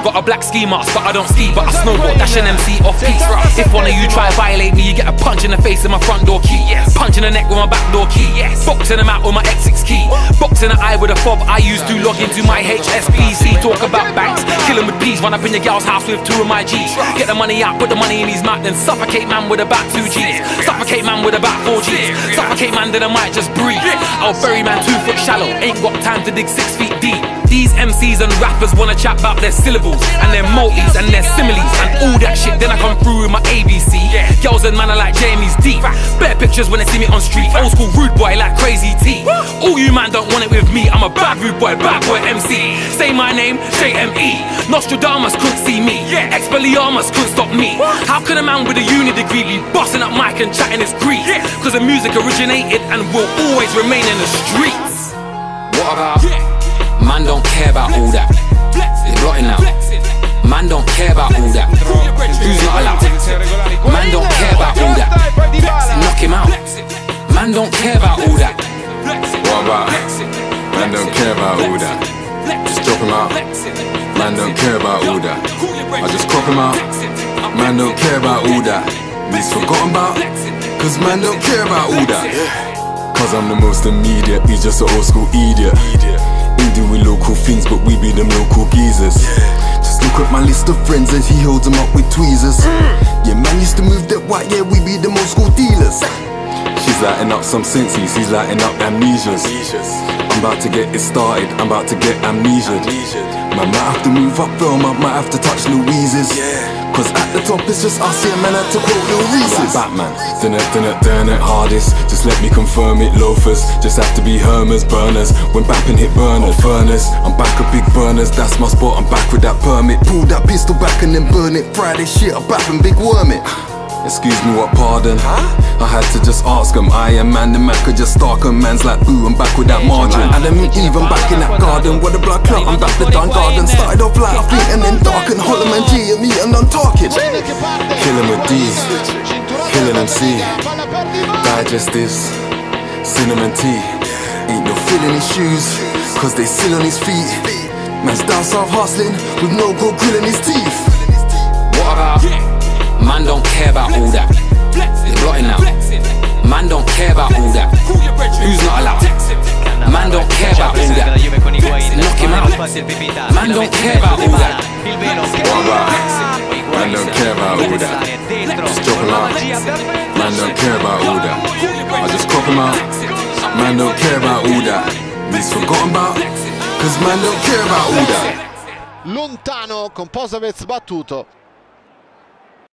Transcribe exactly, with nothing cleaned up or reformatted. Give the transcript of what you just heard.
Got a black ski mask, but I don't ski, but I snowboard. Dash an M C off piece. If one of you try to violate me, you get a punch in the face with my front door key. Punch in the neck with my back door key. Boxing them out with my X six key. Boxing the eye with a fob I used to log into my H S B C. Talk about banks, kill 'em with peas. Run up in your gal's house with two of my G's. Get the money out, put the money in his mouth, then suffocate man with about two G's. Suffocate man with about four G's. Suffocate man, then I might just breathe. I'll bury man two foot shallow. Ain't got time to dig six feet deep. These M Cs and rappers wanna chat about their syllables and their multis and their similes and all that shit. Then I come through with my A B C. Girls and man are like Jamie's deep. Better pictures when they see me on street. Old school rude boy like Crazy T. All you man don't want it with me. I'm a bad rude boy, bad boy M C. Say my name, J M E. Nostradamus couldn't see me. Expelliarmus couldn't stop me. How could a man with a uni degree be busting up mic and chatting his grief? Cause the music originated and will always remain in the streets. What about? Man don't care about all that. It's blotting out. Man don't care about all that. Who's not allowed? Man don't care about all that. Knock him out. Man don't care about all that. What about? Man don't care about all that. Just drop him out. Man don't care about all that. I just crop him out. Man don't care about all that. He's forgotten about. Cause man don't care about all that. Cause I'm the most immediate, he's just an old school idiot. We doing local things, but we be them local geezers. Just look at my list of friends and he holds them up with tweezers. Yeah, man used to move that white, yeah, we be them old school dealers. She's lighting up some senses, he's lighting up amnesias. I'm about to get it started, I'm about to get amnesia. Man might have to move up film, I might have to touch Louise's. Cause at the top it's just us here, man, I had to quote Lil Reese's. Like Batman, dun it, dun it, dun it, hardest. Just let me confirm it, loafers. Just have to be Hermers, burners. When bapping hit burners, furnace. I'm back at big burners, that's my spot, I'm back with that permit. Pull that pistol back and then burn it. Friday shit, I'm back and big worm it. Excuse me, what pardon? Huh? I had to just ask him. I am man, the man could just stalk him. Man's like, ooh, I'm back with that margin. And then even back in that garden where the blood clot, I'm back the Dun Garden. Started off light, I think, and then darken. Holloman G and me, and I'm talking. Killing with D's, killing M C. Digestives, cinnamon tea. Ain't no feeling his shoes, cause they still on his feet. Man's down south hustling, with no gold grilling his teeth. What about? Man don't care about all that. It's blotting out. Man don't care about all that. Who's not allowed? Man don't care about all that. Knock him out. Man don't care about all that. What about? Man don't care about all that. Just drop him out. Man don't care about all that. I just crop him out. Man don't care about all that. He's forgotten about. Cause man don't care about all that. Lontano con Posavez battuto.